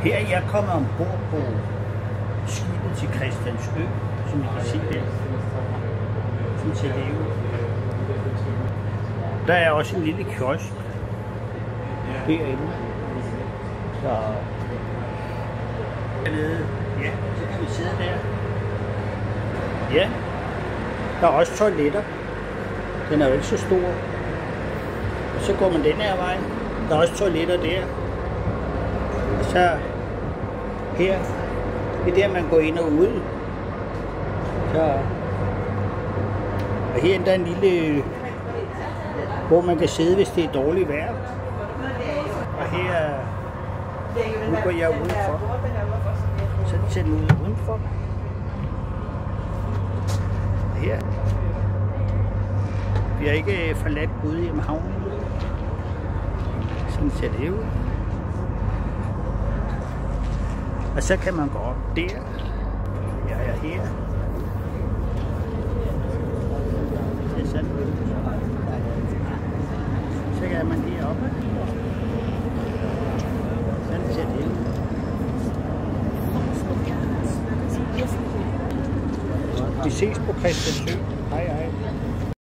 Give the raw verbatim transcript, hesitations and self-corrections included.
Her er jeg kommet ombord på skibet til Christiansø, som I kan se der. Sådan ser det ud. Der er også en lille kiosk herinde. Så dernede, ja, så kan vi sidde der. Ja, der er også toiletter. Den er jo ikke så stor. Og så går man den her vej. Der er også toiletter der. Og så her, det er der man går ind og ud. Så, og her er der en lille, hvor man kan sidde, hvis det er dårligt vejr. Og her, nu går jeg udenfor. Sådan ser den ud udenfor. Og her, vi har ikke forladt Gudhjem havnen. Sådan ser det ud. Og så kan man gå op der. Jeg er her. Det er sådan. Så kan man heroppe. Sådan ser det ud. Vi ses på Christiansø. Hej hej.